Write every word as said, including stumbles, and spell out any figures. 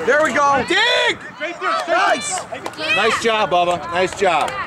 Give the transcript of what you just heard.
There we go. Dig! Nice! Nice job, Bubba. Nice job.